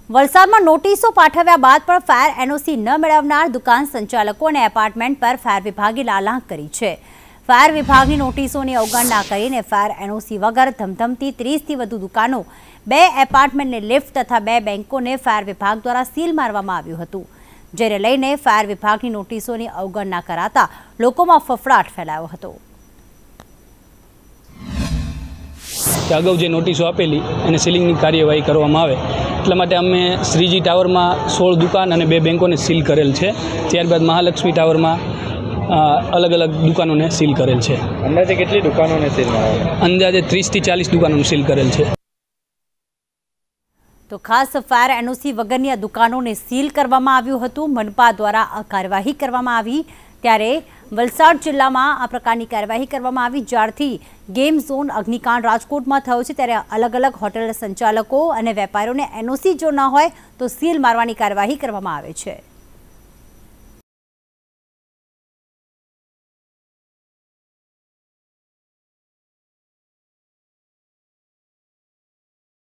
વલસાડમાં નોટિસો પાઠવ્યા બાદ પણ ફાયર એનઓસી ન મેળવનાર દુકાન સંચાલકો અને એપાર્ટમેન્ટ પર ફાયર વિભાગે લાલાંક કરી છે। ફાયર વિભાગની નોટિસોની અવગણના કરીને ફાયર એનઓસી વગર ધમધમતી 30થી વધુ દુકાનો, 2 એપાર્ટમેન્ટને લિફ્ટ તથા 2 બેંકોને ફાયર વિભાગ દ્વારા સીલ મારવામાં આવ્યું હતું, જેને લઈને ફાયર વિભાગની નોટિસોની અવગણના કરાતા લોકોમાં ફફડાટ ફેલાયો હતો। અગાઉ જે નોટિસો આપેલી અને સીલિંગની કાર્યવાહી કરવામાં આવે એટલા માટે અમે શ્રીજી ટાવરમાં 16 દુકાન અને 2 બેંકોને સીલ કરેલ છે। ત્યારબાદ મહાલક્ષ્મી ટાવરમાં અલગ અલગ દુકાનોને સીલ કરેલ છે। અંદાજે કેટલી દુકાનોને સીલ મારવામાં? અંદાજે 30થી 40 દુકાનોને સીલ કરેલ છે। તો ખાસ ફાયર એનઓસી વગરની આ દુકાનોને સીલ કરવામાં આવ્યું હતું। મનપા દ્વારા આ કાર્યવાહી કરવામાં આવી, ત્યારે વલસાડ જિલ્લામાં આ પ્રકારની કાર્યવાહી કરવામાં આવી। જ્યારથી ગેમ ઝોન અગ્નિકાંડ રાજકોટમાં થયો છે, ત્યારે અલગ અલગ હોટેલ સંચાલકો અને વેપારીઓને એનઓસી જો ન હોય તો સીલ મારવાની કાર્યવાહી કરવામાં આવે છે।